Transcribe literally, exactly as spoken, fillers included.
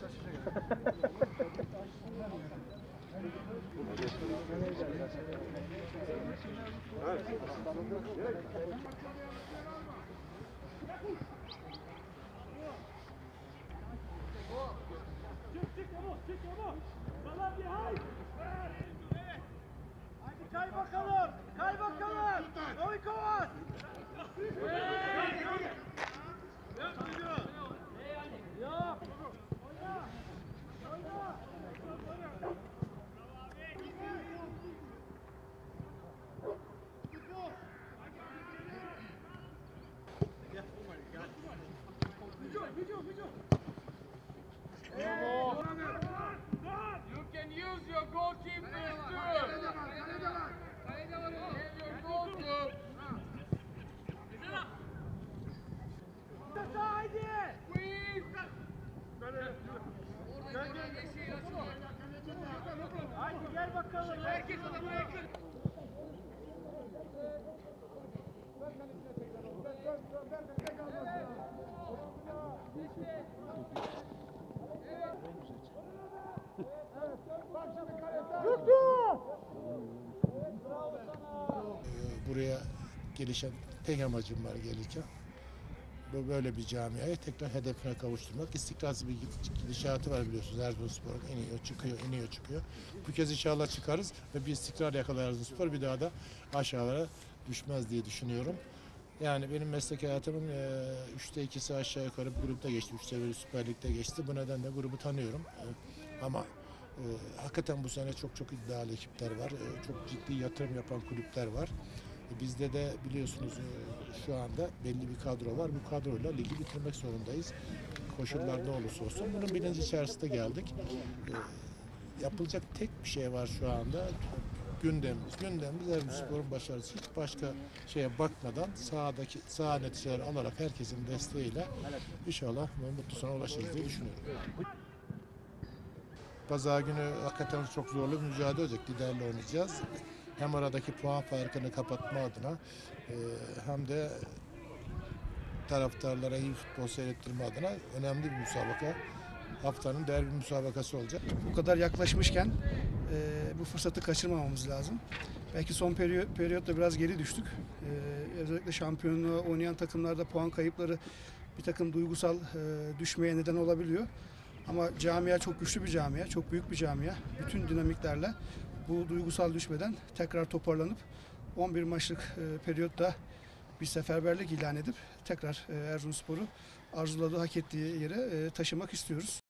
Hadi kay bakalım. Kay bakalım. Novikovas. Ya. You can use your goalkeeper too. Your goalkeeper. Haydi. Haydi gel bakalım. Herkes adamı yakın. Buraya gelişen tek amacım var gelirken. Bu böyle bir camiayı tekrar hedefine kavuşturmak. İstikrarsız bir gidişatı var biliyorsunuz. Erzurumspor'un iniyor, çıkıyor, iniyor, çıkıyor. Bu kez inşallah çıkarız ve bir istikrar yakalar Erzurumspor. Bir daha da aşağılara düşmez diye düşünüyorum. Yani benim meslek hayatımın e, üçte ikisi aşağı yukarı bir grupta geçti. Üçte biri Süper Lig'de geçti. Bu nedenle grubu tanıyorum. E, ama e, hakikaten bu sene çok çok iddialı ekipler var. E, çok ciddi yatırım yapan kulüpler var. E, bizde de biliyorsunuz e, şu anda belli bir kadro var. Bu kadroyla ligi bitirmek zorundayız. Koşullar ne olursa olsun. Bunun bilinci içerisinde geldik. E, yapılacak tek bir şey var şu anda. Gündemimiz. Gündemimiz Erzurumspor'un başarısı. Hiç başka şeye bakmadan sahadaki saha neticeleri alarak herkesin desteğiyle inşallah mutlu sona ulaşırız diye düşünüyorum. Pazar günü hakikaten çok zorlu bir mücadele olacak. Liderle oynayacağız. Hem aradaki puan farkını kapatma adına hem de taraftarlara iyi futbol seyrettirme adına önemli bir müsabaka. Haftanın derbi müsabakası olacak. Bu kadar yaklaşmışken e, bu fırsatı kaçırmamamız lazım. Belki son periyot, periyotta biraz geri düştük. E, özellikle şampiyonluğa oynayan takımlarda puan kayıpları bir takım duygusal e, düşmeye neden olabiliyor. Ama camia çok güçlü bir camia, çok büyük bir camia. Bütün dinamiklerle bu duygusal düşmeden tekrar toparlanıp on bir maçlık e, periyotta bir seferberlik ilan edip tekrar e, Erzurumspor'u arzuladığı, hak ettiği yere e, taşımak istiyoruz.